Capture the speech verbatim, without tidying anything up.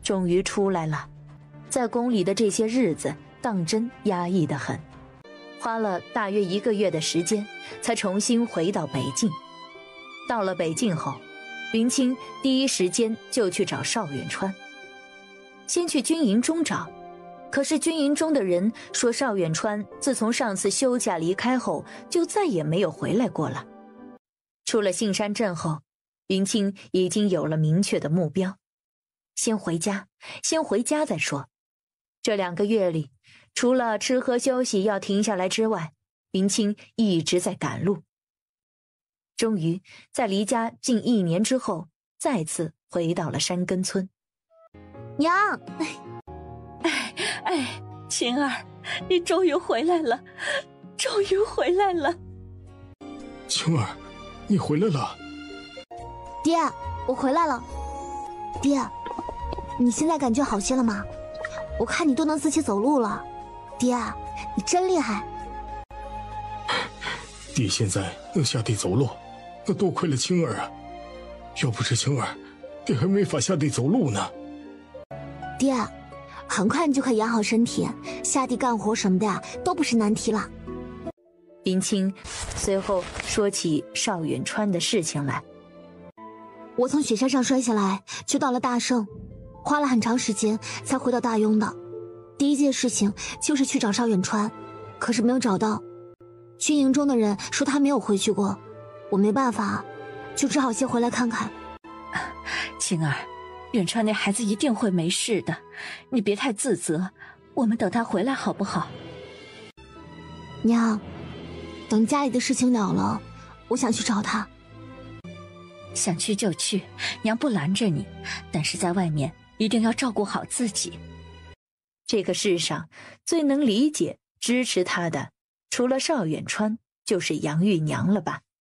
终于出来了。在宫里的这些日子当真压抑得很，花了大约一个月的时间才重新回到北境。到了北境后，云清第一时间就去找邵远川，先去军营中找，可是军营中的人说邵远川自从上次休假离开后就再也没有回来过了。出了杏山镇后，云清已经有了明确的目标，先回家，先回家再说。这两个月里，除了吃喝休息要停下来之外，云清一直在赶路。终于在离家近一年之后，再次回到了山根村。 娘， 哎哎，晴儿，你终于回来了，终于回来了。 晴儿，你回来了。 爹，我回来了。爹，你现在感觉好些了吗？我看你都能自己走路了。爹，你真厉害。 爹现在能下地走路，那多亏了晴儿啊！要不是晴儿，爹还没法下地走路呢。 爹，很快你就可以养好身体，下地干活什么的呀，都不是难题了。 云清随后说起邵远川的事情来。 我从雪山上摔下来，就到了大圣，花了很长时间才回到大庸的。第一件事情就是去找邵远川，可是没有找到。军营中的人说他没有回去过，我没办法，就只好先回来看看。 晴儿，远川那孩子一定会没事的，你别太自责，我们等他回来好不好？ 娘，等家里的事情了了，我想去找他。 想去就去，娘不拦着你，但是在外面一定要照顾好自己。 这个世上最能理解支持他的，除了邵远川，就是杨玉娘了吧。